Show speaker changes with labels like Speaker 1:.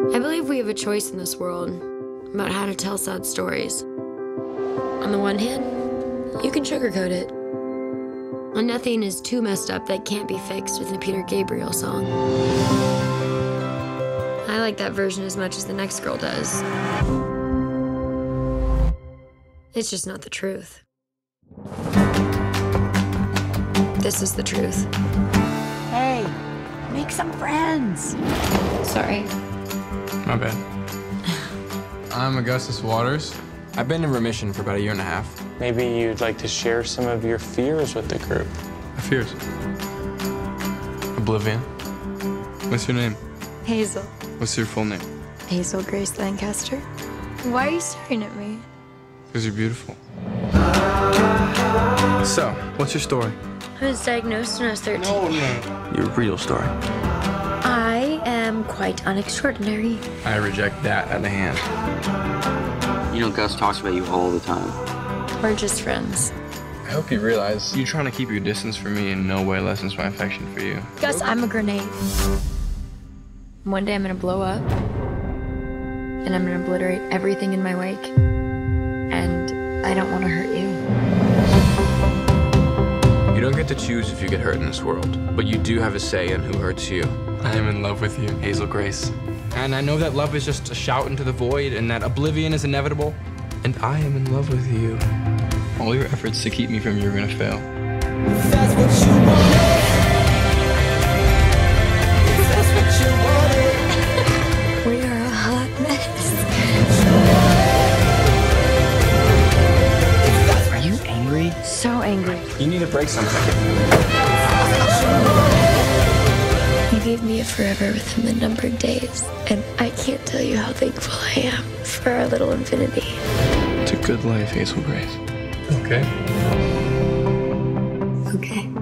Speaker 1: I believe we have a choice in this world about how to tell sad stories. On the one hand, you can sugarcoat it. And nothing is too messed up that can't be fixed with a Peter Gabriel song. I like that version as much as the next girl does. It's just not the truth. This is the truth.
Speaker 2: Hey, make some friends.
Speaker 1: Sorry.
Speaker 3: My bad. I'm Augustus Waters. I've been in remission for about 1.5 years.
Speaker 4: Maybe you'd like to share some of your fears with the group.
Speaker 3: My fears? Oblivion. What's your name?
Speaker 1: Hazel.
Speaker 3: What's your full name?
Speaker 1: Hazel Grace Lancaster. Why are you staring at me?
Speaker 3: Because you're beautiful. So, what's your story?
Speaker 1: I was diagnosed when I was 13.
Speaker 3: No. Your real story.
Speaker 1: I am quite unextraordinary.
Speaker 3: I reject that at the hand.
Speaker 5: You know, Gus talks about you all the time.
Speaker 1: We're just friends.
Speaker 3: I hope you realize you trying to keep your distance from me in no way lessens my affection for you.
Speaker 1: Gus, I'm a grenade. One day I'm gonna blow up, and I'm gonna obliterate everything in my wake. And I don't want to hurt you.
Speaker 3: You don't get to choose if you get hurt in this world, but you do have a say in who hurts you. I am in love with you, Hazel Grace. And I know that love is just a shout into the void and that oblivion is inevitable. And I am in love with you. All your efforts to keep me from you are gonna fail.
Speaker 6: If that's what you wanted. If that's what you wanted.
Speaker 1: We are a hot mess.
Speaker 5: Are you angry?
Speaker 1: So angry.
Speaker 3: You need to break something.
Speaker 1: You gave me a forever within the numbered days, and I can't tell you how thankful I am for our little infinity.
Speaker 3: It's a good life, Hazel Grace. Okay?
Speaker 1: Okay.